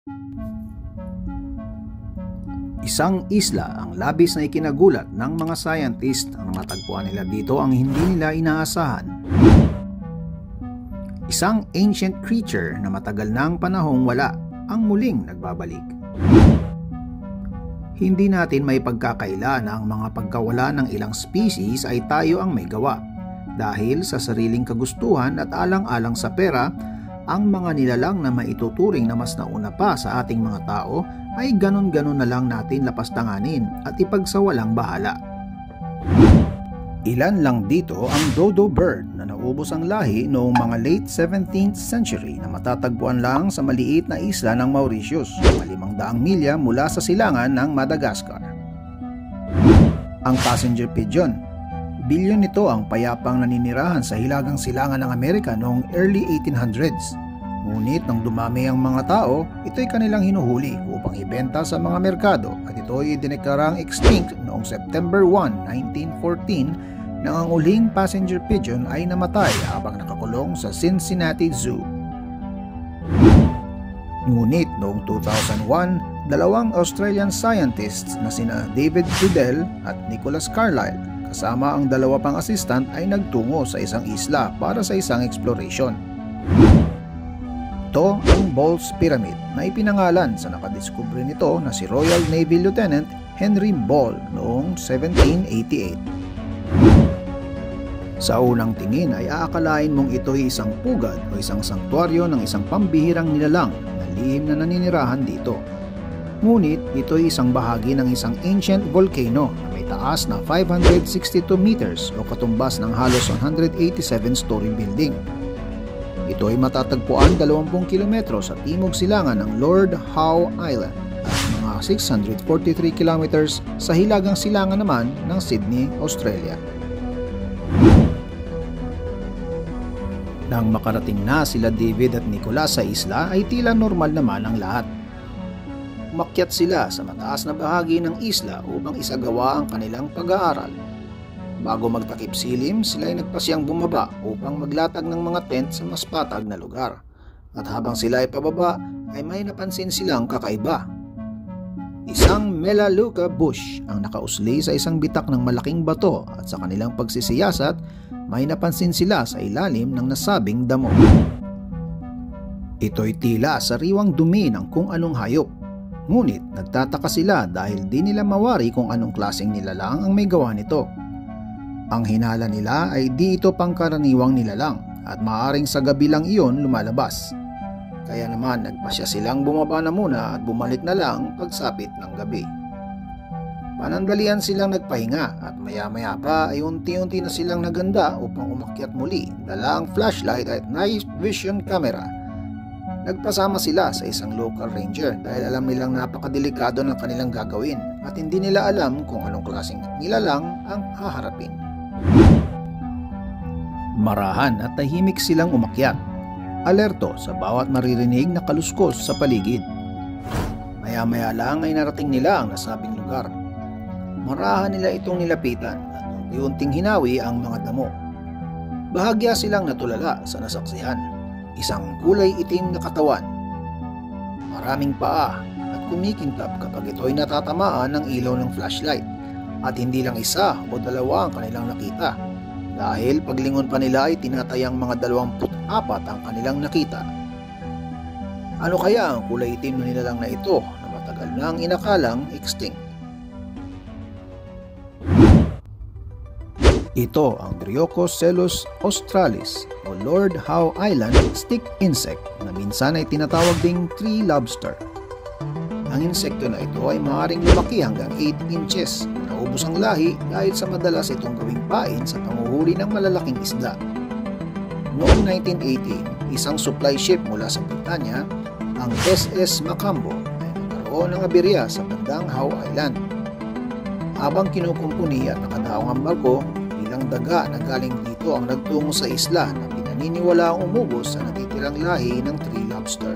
Isang isla ang labis na ikinagulat ng mga scientist ang matagpuan nila dito ang hindi nila inaasahan. Isang ancient creature na matagal nang panahong wala ang muling nagbabalik. Hindi natin may pagkakaila na ang mga pagkawala ng ilang species ay tayo ang may gawa. Dahil sa sariling kagustuhan at alang-alang sa pera, ang mga nilalang na maituturing na mas nauna pa sa ating mga tao ay ganon-ganon na lang natin lapastanganin at ipagsawalang bahala. Ilan lang dito ang dodo bird na naubos ang lahi noong mga late 17th century na matatagpuan lang sa maliit na isla ng Mauritius, 500 milya mula sa silangan ng Madagascar. Ang passenger pigeon. Bilyon nito ang payapang naninirahan sa hilagang silangan ng Amerika noong early 1800s. Ngunit nang dumami ang mga tao, ito'y kanilang hinuhuli upang ibenta sa mga merkado at ito'y dineklarang extinct noong September 1, 1914 nang ang uling passenger pigeon ay namatay habang nakakulong sa Cincinnati Zoo. Ngunit noong 2001, dalawang Australian scientists na sina David Goodell at Nicholas Carlisle kasama ang dalawa pang assistant ay nagtungo sa isang isla para sa isang exploration. Ito ang Ball's Pyramid na ipinangalan sa nakadiskubre nito na si Royal Navy Lieutenant Henry Ball noong 1788. Sa unang tingin ay aakalain mong ito'y isang pugad o isang sanktuaryo ng isang pambihirang nilalang na lihim na naninirahan dito. Ngunit ito'y isang bahagi ng isang ancient volcano na may taas na 562 meters o katumbas ng halos 187-story building. Ito ay matatagpuan 20 kilometro sa timog silangan ng Lord Howe Island at mga 643 kilometers sa hilagang silangan naman ng Sydney, Australia. Nang makarating na sila David at Nicholas sa isla ay tila normal naman ang lahat. Umakyat sila sa mataas na bahagi ng isla upang isagawa ang kanilang pag-aaral. Bago magtakip silim, sila ay nagpasyang bumaba upang maglatag ng mga tent sa mas patag na lugar. At habang sila ay pababa, ay may napansin silang kakaiba. Isang Melaleuca bush ang nakausli sa isang bitak ng malaking bato at sa kanilang pagsisiyasat, may napansin sila sa ilalim ng nasabing damo. Ito'y tila sariwang dumi ng kung anong hayop. Ngunit nagtataka sila dahil di nila mawari kung anong klaseng nilalang ang may gawa nito. Ang hinala nila ay di ito pangkaraniwang nilalang at maaaring sa gabi lang iyon lumalabas. Kaya naman nagpasya silang bumaba na muna at bumalik na lang pagsapit ng gabi. Panandalian silang nagpahinga at maya-maya pa ay unti-unti na silang naganda upang umakyat muli, dala ang flashlight at night vision camera. Nagpasama sila sa isang local ranger dahil alam nilang napakadelikado ng kanilang gagawin at hindi nila alam kung anong klaseng nilalang ang haharapin. Marahan at tahimik silang umakyat, alerto sa bawat maririnig na kaluskos sa paligid. Maya-maya lang ay narating nila ang nasabing lugar. Marahan nila itong nilapitan at unti-unting hinawi ang mga damo. Bahagya silang natulala sa nasaksihan. Isang kulay itim na katawan, maraming paa at kumikintab kapag ito'y natatamaan ng ilaw ng flashlight. At hindi lang isa o dalawa ang kanilang nakita, dahil paglingon pa nila ay tinatayang mga 24 ang kanilang nakita. Ano kaya ang kulay itim na nilalang na ito na matagal nang inakalang extinct? Ito ang Dryocochelus australis o Lord Howe Island stick insect na minsan ay tinatawag ding tree lobster. Ang insekto na ito ay maaaring lumaki hanggang 8 inches. Naubos ang lahi dahil sa madalas itong gawing pain sa panguhuli ng malalaking isda. Noong 1918, isang supply ship mula sa Britanya, ang SS Macambo, ay nagkaroon ng aberya sa bandang Howe Island. Habang kinukumpuni at nakadaong ang barko, ilang daga na galing dito ang nagtungo sa isla na pinaniniwala ang umubos sa natitirang lahi ng tree lobster.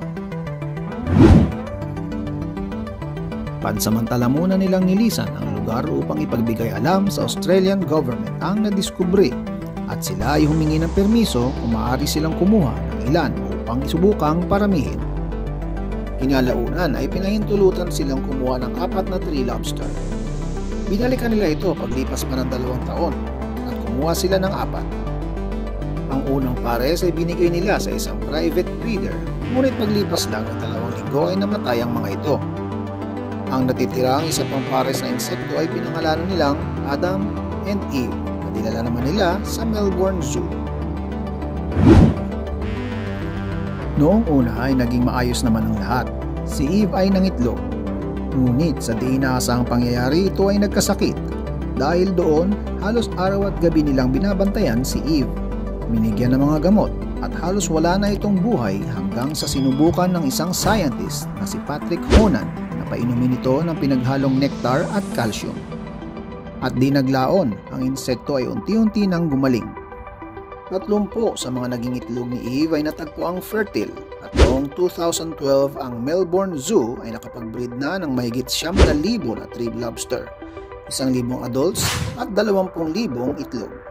Pansamantala muna nilang nilisan ang lugar upang ipagbigay alam sa Australian government ang nadiskubre at sila ay humingi ng permiso kung maaari silang kumuha ng ilan upang isubukang paramihin. Kinalaunan ay pinahintulutan silang kumuha ng 4 na tree lobster. Binalikan nila ito paglipas pa ng 2 taon at kumuha sila ng 4. Ang unang pares ay binigay nila sa isang private breeder, ngunit paglipas lang ng 2 linggo ay namatay ang mga ito. Ang natitirang isa pang pares na insekto ay pinangalanan nilang Adam and Eve na dinala naman nila sa Melbourne Zoo. Noong una ay naging maayos naman ang lahat. Si Eve ay nangitlog. Ngunit sa di inaasahang pangyayari ito ay nagkasakit. Dahil doon, halos araw at gabi nilang binabantayan si Eve. Binigyan ng mga gamot at halos wala na itong buhay hanggang sa sinubukan ng isang scientist na si Patrick Honan na painumin ito ng pinaghalong nectar at calcium. At di naglaon, ang insekto ay unti-unti nang gumaling. 30 sa mga naging itlog ni Eve ay natagpuang fertile at noong 2012 ang Melbourne Zoo ay nakapag-breed na ng mahigit 9,000 na tree lobster, 1,000 adults at 20,000 itlog.